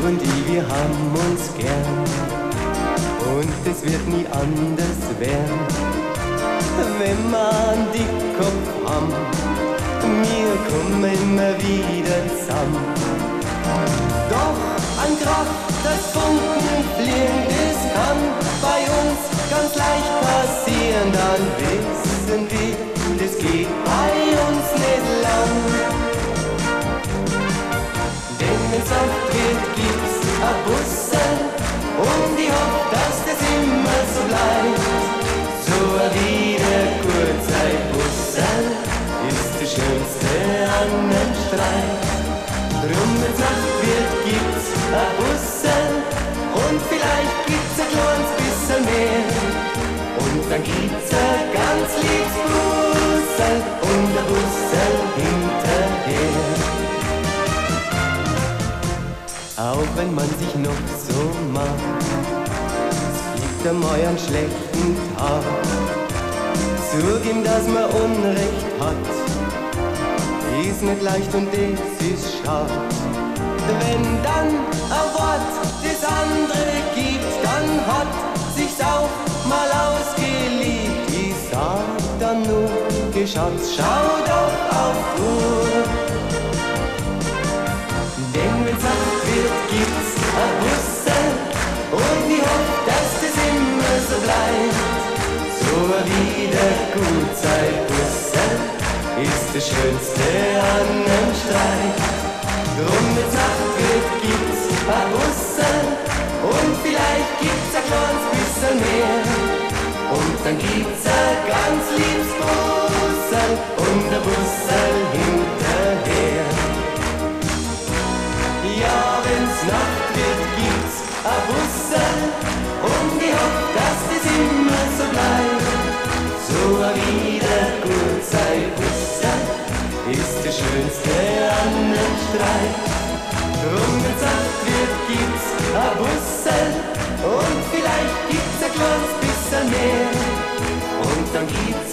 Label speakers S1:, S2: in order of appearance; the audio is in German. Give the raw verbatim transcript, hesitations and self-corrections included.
S1: und ich, wir haben uns gern. Und es wird nie anders werden, wenn wir einen Dickkopf haben. Wir kommen immer wieder zusammen. Doch an Kraft, das Funken fliehen, das kann bei uns ganz leicht passieren. Dann wissen wir, das geht bei uns nicht lang. Denn wenn's oft wird, gibt's a Bussel und ich hoff, dass das immer so bleibt. So a wieder Kurzzeitbussel ist das Schönste an nem Streit. Drum wenn's Nacht wird, gibt's a Bussel und vielleicht gibt's a kleines bisschen mehr. Und dann gibt's a ganz liebs Bussel und a Bussel hinterher. Auch wenn man sich noch so macht, es gibt einmal einen schlechten Tag. Zugeben, dass man Unrecht hat, ist nicht leicht und es ist schade. Wenn dann ein Wort das andere gibt, dann hat sich's auch mal ausgelebt. Ich sag dann nur, geh Schatz, schau doch auf die Uhr. Denn wenn's Nacht wird, gibt's ein Bussel und ich hoff, dass das immer so bleibt. So ein wieder Gutzeitbussel ist das Schönste an nem Streit. Drum wenn's Nacht wird, gibt's ein Bussel und vielleicht gibt's ein kleines bisschen mehr. Und dann gibt's ein ganz liebs Bussel und ein Bussel hinterher. Ja, wenn's Nacht wird, gibt's ein Bussel und ich hoff, dass das immer so bleibt. So ein wieder Kurzzeitbussel ist das Schönste an nem Streit. Drum wenn's Nacht wird, gibt's ein Bussel und vielleicht gibt's ein kleines bisschen mehr. Und dann gibt's